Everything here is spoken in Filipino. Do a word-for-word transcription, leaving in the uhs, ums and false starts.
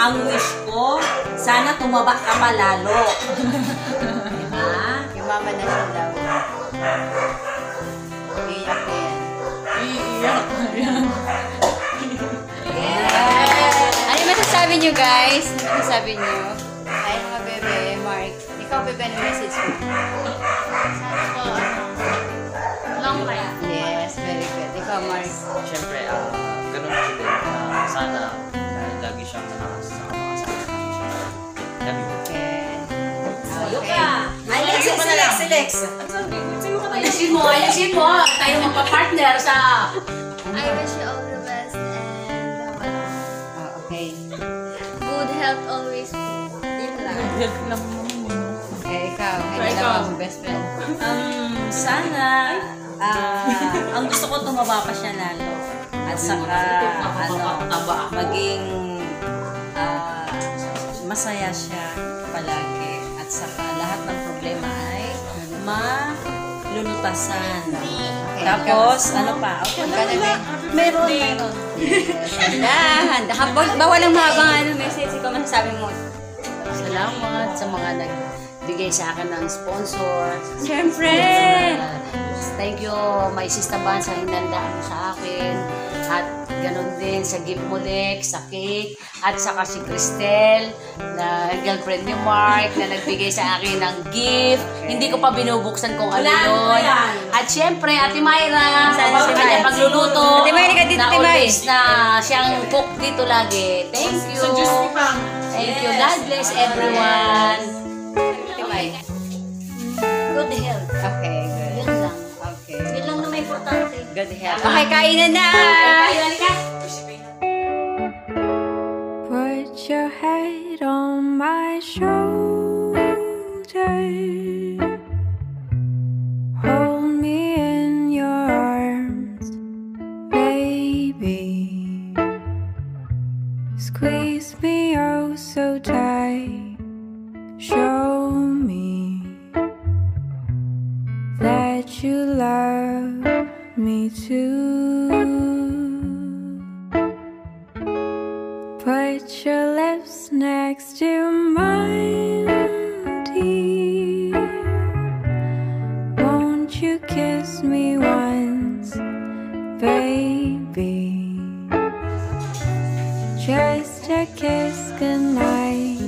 ang wish ko, sana tumaba ka pa lalo. Diba? Yumaman na siya daw. Iiyak na yan. Iiyak na yan. Ano yung masasabi nyo, guys? Ano yung masasabi nyo? Ay, mga bebe, Mark. Ikaw, bebe, ano message mo? Sana po, ano, long life. Yes, very good. Ikaw, Mark. Siyempre, ah, ganun ko din. Ah, sana ah, lagi siyang malakas sa mga sa Love you. Okay. Sayo ka. Alex, Alex, Alex. Ayusin mo, ayusin mo. Tayo magpa-partner sa... I wish you all the best and um, ano, Oh, okay. good health always po. Yun lang. Help lang Okay, ikaw. Ikaw, Ay, ikaw. mo, best friend. Um, sana, ah, ang gusto ko tumaba pa siya lalo. At saka, ano, maging ah, masaya siya palagi. At saka, lahat ng problema ay malulutasan. Tapos, ano pa? Okay, Ang ganda din. meron, meron. Handa, handa. Habang- Bawal ang mahabang ano, message. Ikaw, masasabi mo. Salamat sa mga nagbigay sa akin ng sponsor. Siyempre! Thank you, my sister Ban, sa hinandaan mo sa akin. At ganun din sa gift mo, Lex, sa cake. At saka si Cristel, na girlfriend ni Mark, na nagbigay sa akin ng gift. Hindi ko pa binubuksan kung ano yun. At syempre, Ate Myra, Saan sa si kanya Myra? pagluluto. Ate Myra, ka dito, na Ate Myra. always na siyang cook dito lagi. Thank you. Thank you. God bless everyone. Timay. Good health. Okay, good. Yun lang. Okay. Yun lang naman importante. Good health. Okay, kainan na! Put your head on my shoulder. Hold me in your arms, baby. Squeeze me oh so tight. Show me that you love me too. Put your lips next to mine, dear. Won't you kiss me once, baby? Just a kiss goodnight.